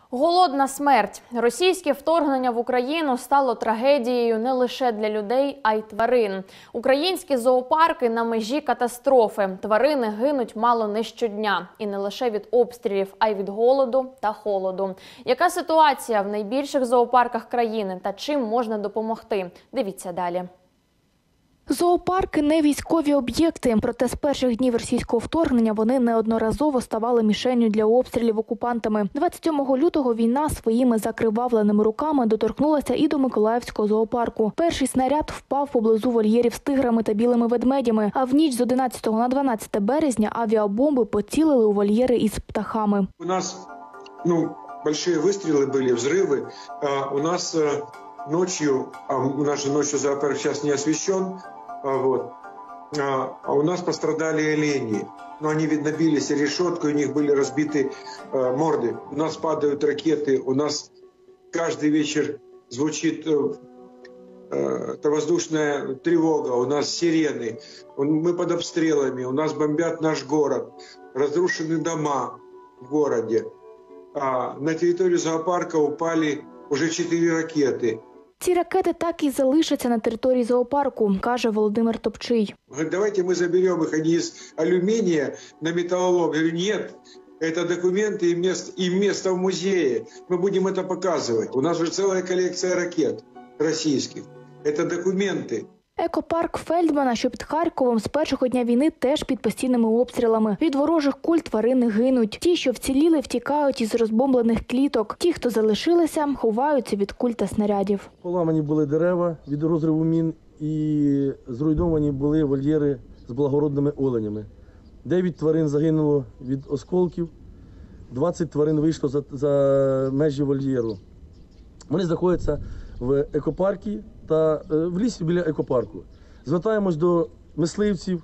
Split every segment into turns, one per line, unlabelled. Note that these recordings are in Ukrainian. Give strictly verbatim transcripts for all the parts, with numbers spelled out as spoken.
Голодна смерть. Російське вторгнення в Україну стало трагедією не лише для людей, а й тварин. Українські зоопарки на межі катастрофи. Тварини гинуть мало не щодня. І не лише від обстрілів, а й від голоду та холоду. Яка ситуація в найбільших зоопарках країни та чим можна допомогти? Дивіться далі.
Зоопарки – не військові об'єкти, проте з перших днів російського вторгнення вони неодноразово ставали мішенню для обстрілів окупантами. двадцять сьомого лютого війна своїми закривавленими руками доторкнулася і до Миколаївського зоопарку. Перший снаряд впав поблизу вольєрів з тиграми та білими ведмедями, а в ніч з одинадцятого на дванадцяте березня авіабомби поцілили у вольєри із птахами.
У нас ну, великі вистріли були, взриви. А у нас ночью, а у нас же ночью зоопарк сейчас не освещен, вот. А у нас пострадали олени. Но они, видно, бились о решетку, у них были разбиты э, морды. У нас падают ракеты, у нас каждый вечер звучит э, э, воздушная тревога, у нас сирены, мы под обстрелами, у нас бомбят наш город, разрушены дома в городе. А на территорию зоопарка упали уже четыре ракеты.
Ці ракети так і залишаться на території зоопарку, каже Володимир Топчий.
Давайте ми заберемо їх, вони з алюмінія на металлолом. Я говорю, ні, це документи і місце, і місце в музеї. Ми будемо це показувати. У нас вже ціла колекція ракет російських. Це документи.
Екопарк Фельдмана, що під Харковом, з першого дня війни теж під постійними обстрілами. Від ворожих куль тварини гинуть. Ті, що вціліли, втікають із розбомблених кліток. Ті, хто залишилися, ховаються від куль та снарядів.
Поламані були дерева від розриву мін і зруйновані були вольєри з благородними оленями. Дев'ять тварин загинуло від осколків, двадцять тварин вийшло за, за межі вольєру. Вони знаходяться в екопаркі та в лісі біля екопарку. Звертаємось до мисливців.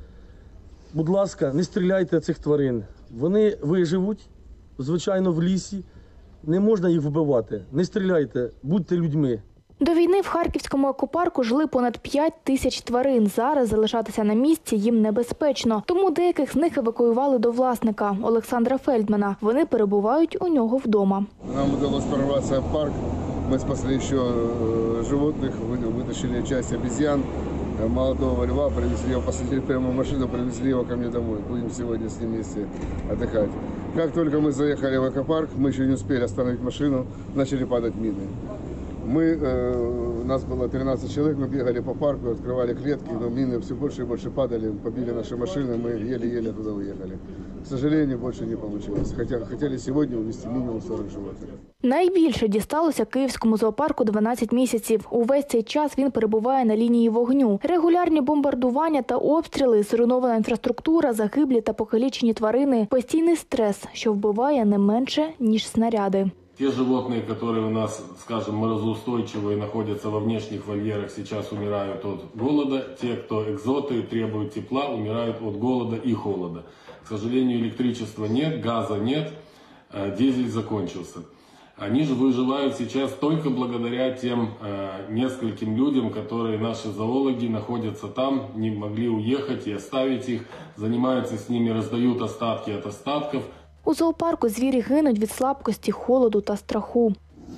Будь ласка, не стріляйте цих тварин. Вони виживуть, звичайно, в лісі. Не можна їх вбивати. Не стріляйте, будьте людьми.
До війни в Харківському екопарку жили понад п'ять тисяч тварин. Зараз залишатися на місці їм небезпечно. Тому деяких з них евакуювали до власника – Олександра Фельдмана. Вони перебувають у нього вдома.
Нам вдалося прорватися в парк. Мы спасли еще животных, вытащили часть обезьян, молодого льва, привезли его, посадили прямо в машину, привезли его ко мне домой. Будем сегодня с ним вместе отдыхать. Как только мы заехали в экопарк, мы еще не успели остановить машину, начали падать мины. Мы, э, нас было тринадцать человек, мы бегали по парку, открывали клетки, но мины все больше и больше падали, побили наши машины, мы еле-еле туда уехали. К сожалению, больше не получилось. Хотя хотели сегодня увезти минимум сорок животных.
Найбільше дісталося Київському зоопарку дванадцять місяців. Увесь цей час він перебуває на лінії вогню. Регулярні бомбардування та обстріли, зруйнована інфраструктура, загиблі та покалічені тварини, постійний стрес, що вбиває не менше, ніж снаряди.
Те животные, которые у нас, скажем, морозоустойчивые, находятся во внешних вольерах, сейчас умирают от голода. Те, кто экзоты, требуют тепла, умирают от голода и холода. К сожалению, электричества нет, газа нет, дизель закончился. Они же выживают сейчас только благодаря тем э, нескольким людям, которые наши зоологи находятся там, не могли уехать и оставить их, занимаются с ними, раздают остатки от остатков.
У зоопарку звірі гинуть від слабкості, холоду та страху.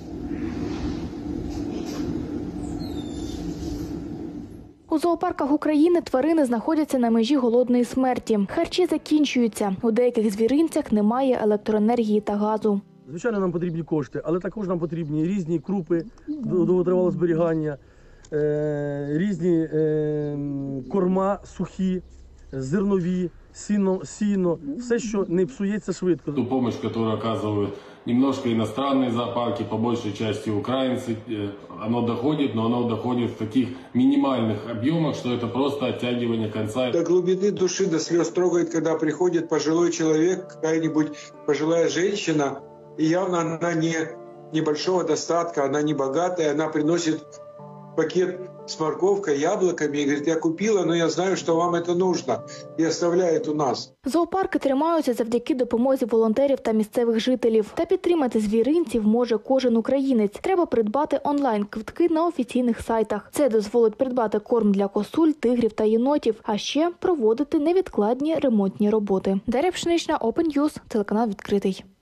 У зоопарках України тварини знаходяться на межі голодної смерті. Харчі закінчуються. У деяких звіринцях немає електроенергії та газу.
Звичайно, нам потрібні кошти, але також нам потрібні різні крупи довготривалого зберігання, різні корма сухі, зернові, сіно, сіно, все, що не псується швидко.
Ту допомогу, яку оказують немножко иностранные зоопарки, по большей части украинцы, оно доходит, но оно доходит в таких минимальных объемах, что это просто оттягивание конца.
До глубины души, до слез трогает, когда приходит пожилой человек, какая-нибудь пожилая женщина, и явно она не небольшого достатка, она не богатая, она приносит пакет с морковкой, яблоками и говорит, я купила, но я знаю, что вам это нужно, и оставляет у нас.
Зоопарки тримаються завдяки допомозі волонтерів та місцевих жителів. Та підтримати звіринців може кожен українець. Треба придбати онлайн-квитки на офіційних сайтах. Це дозволить придбати корм для косуль, тигрів та єнотів, а ще проводити невідкладні ремонтні роботи. Дар'я Пшенична, Open News, телеканал відкритий.